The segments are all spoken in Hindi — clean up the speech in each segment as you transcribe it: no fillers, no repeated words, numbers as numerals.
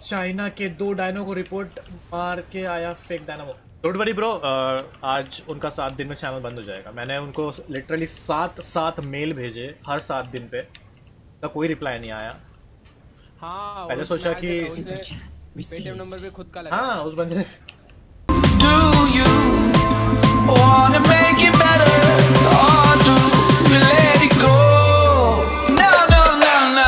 चाइना के 2 डायनो को रिपोर्ट मार के आया fake Dynamo. Don't worry bro, आज उनका 7 दिन में चैनल बंद हो जाएगा। मैंने उनको लिटरली 7 मेल भेजे हर 7 दिन पे, तो कोई रिप्लाई नहीं आया। हाँ, पहले सोचा कि पेटीएम नंबर पे खुद का लगा। हाँ, उस बंदे ने Do you wanna make it better, or do we let it go? No, no, no, no.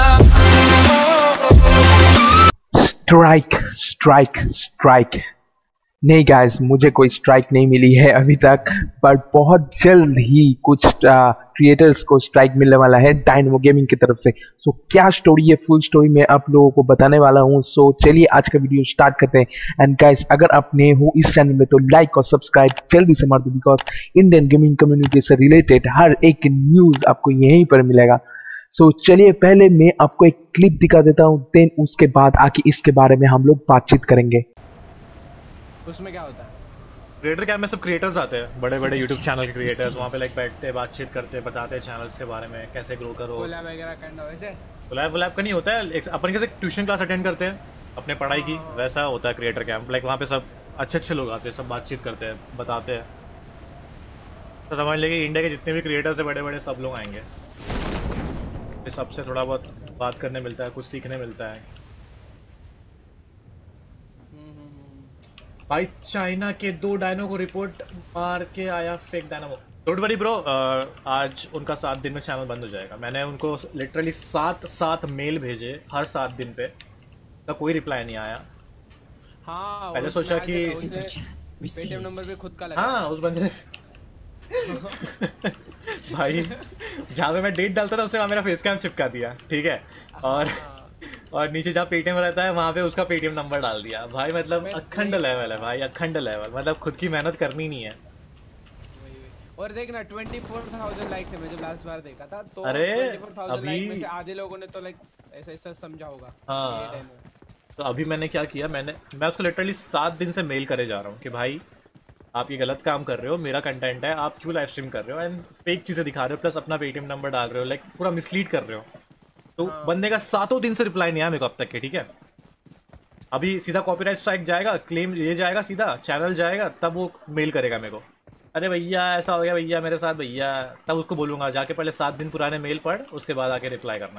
Strike नहीं गाइस, मुझे कोई स्ट्राइक नहीं मिली है अभी तक, बट बहुत जल्द ही कुछ क्रिएटर्स को स्ट्राइक मिलने वाला है डायनेमो गेमिंग की तरफ से। सो क्या स्टोरी है, फुल स्टोरी मैं आप लोगों को बताने वाला हूं। सो चलिए आज का वीडियो स्टार्ट करते हैं। एंड गाइस, अगर आप नए हो इस चैनल में तो लाइक और सब्सक्राइब जल्दी से मार दो, बिकॉज इंडियन गेमिंग कम्युनिटी से रिलेटेड हर एक न्यूज आपको यहीं पर मिलेगा। सो चलिए पहले मैं आपको एक क्लिप दिखा देता हूं, देन उसके बाद आके इसके बारे में हम लोग बातचीत करेंगे। उसमें क्या होता है? क्रिएटर कैंप में सब क्रिएटर्स आते हैं, बड़े बड़े यूट्यूब चैनल के क्रिएटर्स वहाँ पे लाइक बैठते हैं, बातचीत करते हैं, बताते हैं चैनल्स के बारे में कैसे ग्रो करो। कोलैब वगैरह करना वैसे? कोलैब का नहीं होता है, अपन कैसे ट्यूशन क्लास अटेंड करते हैं अपने पढ़ाई की, वैसा होता है क्रिएटर कैंप। लाइक वहाँ पे सब अच्छे लोग आते हैं, सब बातचीत करते हैं, बताते हैं। तो समझ लेंगे इंडिया के जितने भी क्रिएटर्स है बड़े बड़े, सब लोग आएंगे। सबसे थोड़ा बहुत बात करने मिलता है, कुछ सीखने मिलता है। भाई चाइना के 2 डायनो को रिपोर्ट मार के आया fake Dynamo. Don't worry bro, आज उनका 7 दिन में चैनल बंद हो जाएगा। मैंने उनको लिटरली 7 मेल भेजे हर 7 दिन पे, तो कोई रिप्लाई नहीं आया। हाँ, पहले सोचा कि पेटीएम नंबर पे खुद का लगा। हाँ, उस बंदे ने भाई जहाँ पे मैं डेट डालता था उससे वहाँ मेरा फेस कैम चिपका दिया, ठीक है, और नीचे जहाँ पेटीएम रहता है वहाँ पे उसका पेटीएम नंबर डाल दिया। भाई मतलब अखंड लेवल है भाई, अखंड लेवल। मतलब खुद की मेहनत करनी नहीं है। और देखना 24,000 लाइक थे मैं जब लास्ट बार देखा था, तो अरे 24,000 लाइक में से आधे लोगों ने तो लाइक ऐसा समझा होगा। हाँ, तो अभी मैंने क्या किया, मैं उसको लिटरली 7 दिन से मेल करे जा रहा हूँ कि भाई आप ये गलत काम कर रहे हो, मेरा कंटेंट है, आप क्यों लाइव स्ट्रीम कर रहे हो एंड फेक चीज़ें दिखा रहे हो, प्लस अपना पेटीएम नंबर डाल रहे हो, लाइक पूरा मिसलीड कर रहे हो। तो बंदे का 7 दिन से रिप्लाई नहीं आया मेरे को अब तक के, ठीक है। अभी सीधा कॉपीराइट स्ट्राइक जाएगा, क्लेम ये जाएगा, सीधा चैनल जाएगा, तब वो मेल करेगा मेरे को, अरे भैया ऐसा हो गया भैया मेरे साथ भैया। तब उसको बोलूँगा जाके पहले 7 दिन पुराने मेल पढ़, उसके बाद आके रिप्लाई करना।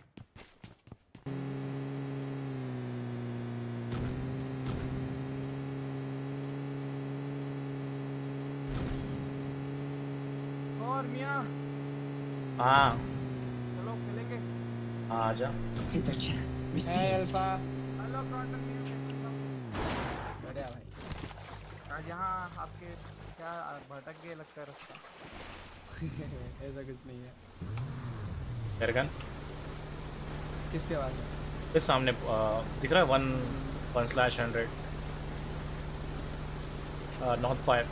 और मियां, हाँ चलो खेलेंगे। हाँ, आजा। हे अल्फा, हेलो कॉन्टन मियां। बढ़िया भाई। आज यहाँ आपके क्या भटक गए लगता है रास्ता? ऐसा कुछ नहीं है। एयरगन किसके आवाज है? फिर सामने दिख रहा है 1/100 नॉट 5।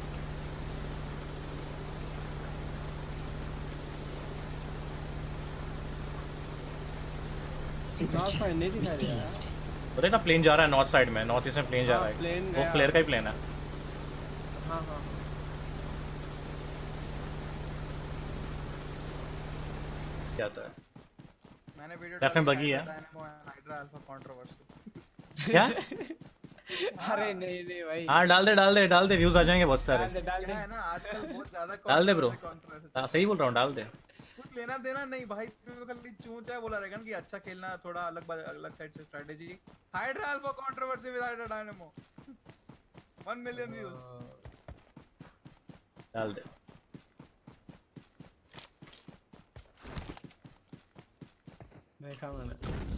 नहीं दिखा रहा है। वो देखना प्लेन जा रहा है नॉर्थ साइड में, नॉर्थ ईस्ट में प्लेन जा रहा है, वो फ्लेयर का ही प्लेन है। हाँ हाँ, क्या आता है? मैंने वीडियो डेफिनेट बगी है अल्फा कंट्रोवर्सी। क्या? अरे नहीं भाई, हाँ डाल दे, व्यूज आ जाएंगे बहुत सारे। डाल दे है ना, आजकल बहुत ज्यादा डाल दे ब्रो, हाँ सही बोल रहा हूँ, डाल दे। कुछ लेना देना नहीं भाई, तू खाली चूंचा है बोला रहेगा कि अच्छा खेलना, थोड़ा अलग साइड से strategy. Hydra alpha controversy with Hydra Dynamo 1 million views. डाल दे। देखा मैंने।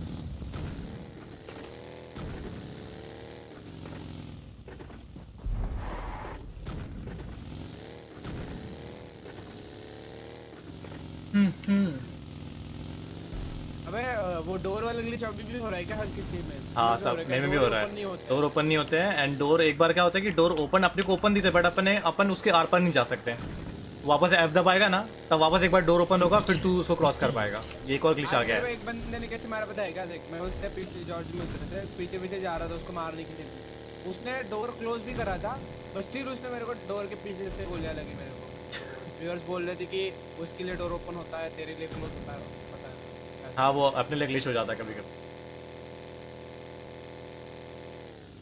अबे वो डोर वाला ग्लिच अभी भी हो रहा है क्या हर किसी में? हाँ सब मेरे में भी हो रहा है, डोर ओपन नहीं होते हैं। एंड डोर एक बार क्या होता है कि डोर ओपन अपने को ओपन दिखते, बट अपन उसके आर पार नहीं जा सकते। वापस एफ दबाएगा ना, तब वापस एक बार डोर ओपन होगा, फिर तू उसको क्रॉस कर पाएगा। ये एक और ग्लिच आ गया है। एक बंदे ने कैसे मारा पता है क्या? देख, मैं उससे पीछे जॉर्ज में उतरे थे, पीछे जा रहा था उसको मारने के लिए। उसने डोर क्लोज भी करा था, बट स्टिल उसने मेरे को डोर के पीछे से गोलियां लगी मेरे को। व्यूअर्स बोल रहे थे कि उसके लिए डोर ओपन होता है, तेरे लिए क्लोज होता है, पता है। हाँ वो अपने लिए ग्लिच हो जाता है कभी कभी।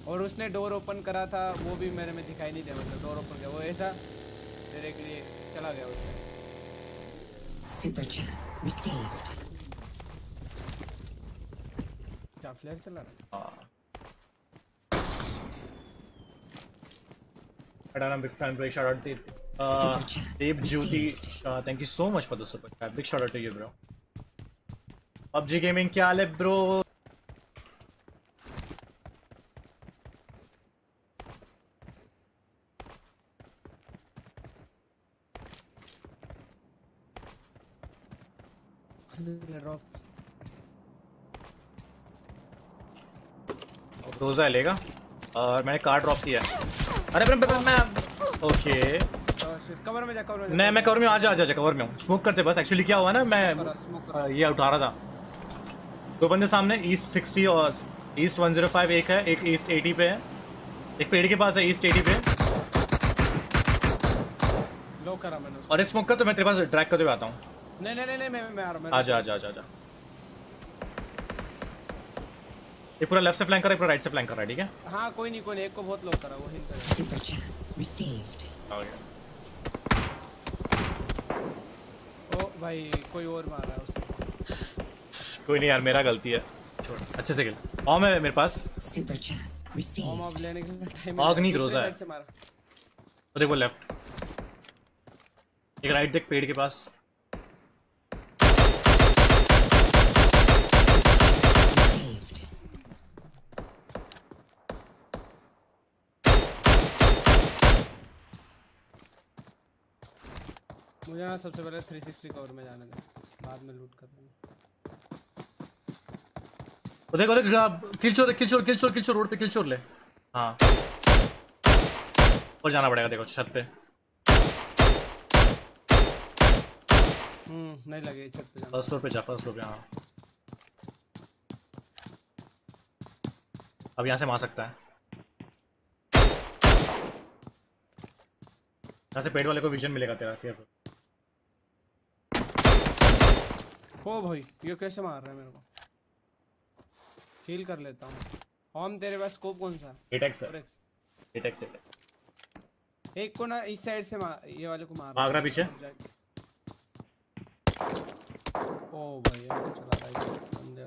और उसने डोर ओपन करा था वो भी मेरे में दिखाई नहीं दिया, मतलब डोर ओपन किया वो ऐसा डायरेक्टली चला गया उससे। Super chat received. क्या फ्लेयर चला रहा है? I'm a big fan, big shout out to Deep Jyoti Shah. Thank you so much for the super chat. Big shout out to you, bro. PUBG Gaming क्या हाल है bro? रोजा लेगा और मैंने कार ड्रॉप किया। अरे मैं ओके कवर में जा, कवर में जा। नहीं मैं कवर में आजा कवर में हूँ। स्मोक करते बस। एक्चुअली क्या हुआ ना, मैं ये उठा रहा था। दो बंदे सामने ईस्ट 60 और ईस्ट 105 एक है, एक ईस्ट 80 पे है, एक पेड़ के पास है ईस्ट 80 पे। लो करा मैंने और एक स्मोक कर तो मैं तेरे पास ड्रैग करते हुए आता हूँ। नहीं मैं आ रहा हूँ। आजा। ये पूरा लेफ्ट से फ्लैंक कर रहा है, पूरा राइट से फ्लैंक कर रहा है, ठीक है? हाँ कोई नहीं एक को बहुत लो करा वो हिल कर। Super chat received. ओ भाई कोई और मार रहा है उसे। कोई नहीं यार, मेरा गलती है, छोड़। अच्छे से खेल। ऑम है मेरे पास। Super chat received. ऑम अब लेने के टाइम आग नहीं ग्रोजा है। तो देखो लेफ्ट, एक राइट देख पेड़ के पास। मुझे ना सबसे पहले 360 कवर में जाने दे, बाद में लूट कर लेंगे। तो देखो किल चोर रोड पे किल चोर ले। हाँ और जाना पड़ेगा, देखो छत पे। नहीं लगे छत पे जाना। फर्स्ट फ्लोर पे जा, फर्स्ट फ्लोर पे। हाँ अब यहाँ से मार सकता है। यहाँ से पेड़ वाले को विजन मिलेगा तेरा। क्या ओ भाई ये कैसे मार रहा है मेरे को? हील कर लेता हूँ। होम तेरे पास स्कोप कौन सा? 8x है। 8x। एक को ना इस साइड से ये वाले को मार भाग रहा पीछे। ओ भाई ये तो चला रहा है बंदे।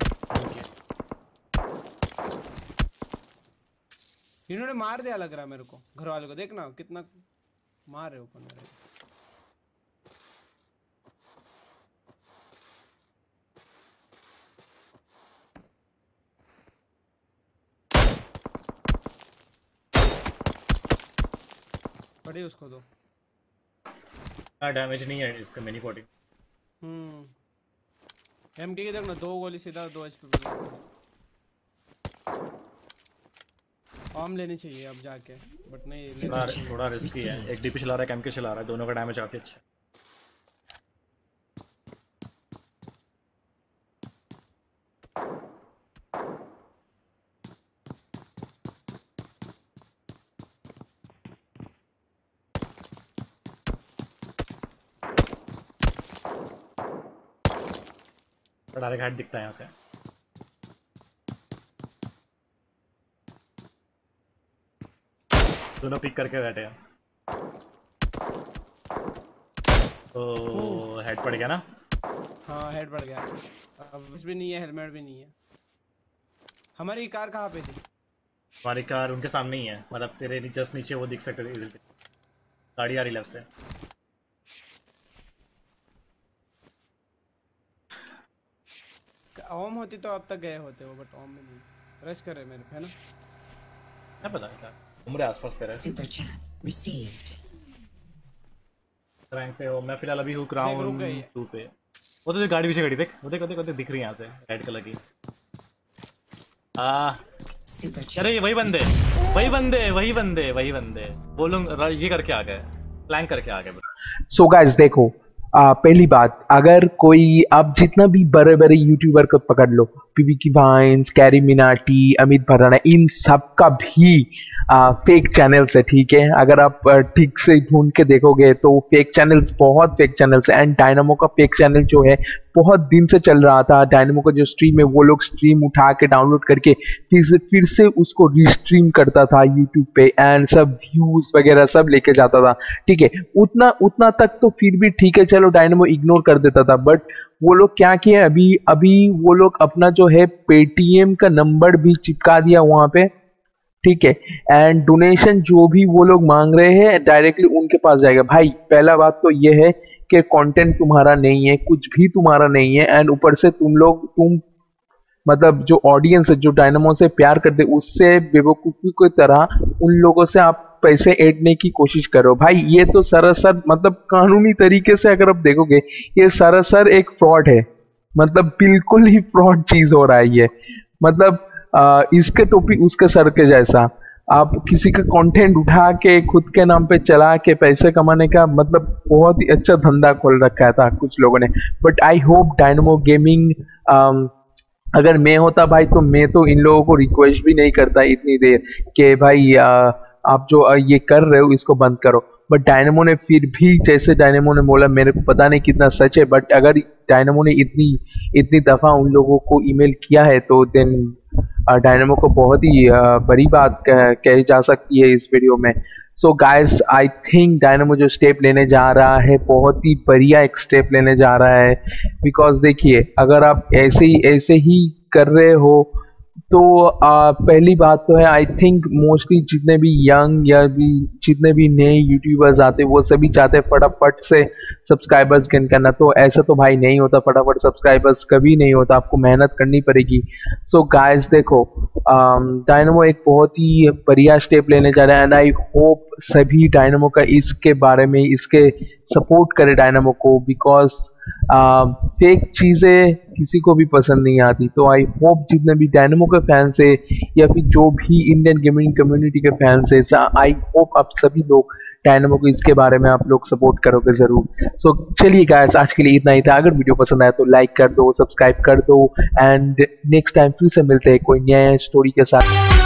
इन्होंने मार दिया लग रहा है मेरे को, घर वाले को। देखना कितना मार रहे ऊपर मेरे। पड़ी उसको दो। डैमेज नहीं है इसका मिनी 40। एमके की देखना, 2 गोली सीधा 2 एचपी पे। आर्म लेनी चाहिए अब जाके, बट नहीं थोड़ा रिस्की है। एक डीपी चला रहा है, एमके चला रहा है, दोनों का डैमेज काफी अच्छा है। डायरेक्ट हेड दिखता है यहाँ से। दोनों पिक करके बैठे हैं। तो हेड पड़ गया ना? हाँ हेड पड़ गया। अब बस भी नहीं है, हेलमेट भी नहीं है। हमारी कार कहाँ पे थी? हमारी कार उनके सामने ही है, मतलब तेरे जस्ट नीचे वो दिख सकते थे। गाड़ी आ रही लेफ्ट से। ओम होती तो अब तक गए होते वो, बट ओम में नहीं। रश कर रहे मेरे पे, है ना? क्या पता क्या उम्र आसपास तेरे। Super chat received. रैंक पे हो। मैं फिलहाल अभी हूँ ग्राउंड 2 पे। वो तो गाड़ी पीछे खड़ी देख, वो देख दिख रही है यहाँ से, रेड कलर की। अरे वही बंदे वो लोग ये करके आ गए, प्लान करके आ गए। सो गाइस देखो, पहली बात, अगर कोई अब जितना भी बड़े बड़े यूट्यूबर को पकड़ लो, पीवी की वाइन्स, कैरी मिनाटी, अमित भराना, इन सब का भी फेक चैनल्स है, ठीक है। अगर आप ठीक से ढूंढ के देखोगे तो फेक चैनल्स, बहुत फेक चैनल्स है। एंड डायनामो का फेक चैनल जो है बहुत दिन से चल रहा था। डायनामो का जो स्ट्रीम है वो लोग स्ट्रीम उठा के डाउनलोड करके फिर से उसको रीस्ट्रीम करता था यूट्यूब पे, एंड सब व्यूज वगैरह सब लेके जाता था, ठीक है। उतना उतना तक तो फिर भी ठीक है, चलो डायनामो इग्नोर कर देता था। बट वो लोग क्या किए, अभी अभी वो लोग अपना जो है पेटीएम का नंबर भी चिपका दिया वहां पे, ठीक है। एंड डोनेशन जो भी वो लोग मांग रहे हैं डायरेक्टली उनके पास जाएगा। भाई पहला बात तो ये है कि कंटेंट तुम्हारा नहीं है, कुछ भी तुम्हारा नहीं है। एंड ऊपर से तुम मतलब जो ऑडियंस है जो डायनामो से प्यार करते, उससे बेवकूफी की तरह उन लोगों से आप पैसे ऐडने की कोशिश करो। भाई ये तो सरासर मतलब कानूनी तरीके से अगर आप देखोगे ये सरासर एक फ्रॉड है, मतलब बिल्कुल ही फ्रॉड चीज हो रहा है ये। मतलब इसके टोपी उसके सर के जैसा। आप किसी का कंटेंट उठा के खुद के नाम पे चला के पैसे कमाने का मतलब बहुत ही अच्छा धंधा खोल रखा था कुछ लोगों ने। But I hope Dynamo gaming, अगर मैं होता भाई तो मैं तो इन लोगों को रिक्वेस्ट भी नहीं करता इतनी देर कि भाई आप जो ये कर रहे हो इसको बंद करो। बट डायनामो ने फिर भी, जैसे डायनामो ने बोला, मेरे को पता नहीं कितना सच है, बट अगर डायनामो ने इतनी दफा उन लोगों को ईमेल किया है तो देन डायनामो को बहुत ही बड़ी बात कही जा सकती है इस वीडियो में। So guys I think Dynamo जो स्टेप लेने जा रहा है बहुत ही बढ़िया एक स्टेप लेने जा रहा है। बिकॉज देखिए अगर आप ऐसे ही कर रहे हो तो पहली बात तो है, आई थिंक मोस्टली जितने भी यंग या भी जितने भी नए यूट्यूबर्स आते हैं वो सभी चाहते हैं फटाफट से सब्सक्राइबर्स गेन करना। तो ऐसा तो भाई नहीं होता, फटाफट सब्सक्राइबर्स कभी नहीं होता, आपको मेहनत करनी पड़ेगी। सो गाइस देखो, डायनामो एक बहुत ही बढ़िया स्टेप लेने जा रहा है। एंड आई होप सभी डायनामो का इसके बारे में इसके सपोर्ट करे डायनामो को। बिकॉज फेक चीजें किसी को भी पसंद नहीं आती। तो आई होप जितने भी डायनामो के फैंस है या फिर जो भी इंडियन गेमिंग कम्युनिटी के फैंस है, आई होप आप सभी लोग डायनामो को इसके बारे में आप लोग सपोर्ट करोगे जरूर। सो चलिए गाइस, आज के लिए इतना ही था। अगर वीडियो पसंद आया तो लाइक कर दो, सब्सक्राइब कर दो, एंड नेक्स्ट टाइम फिर से मिलते हैं कोई नया स्टोरी के साथ।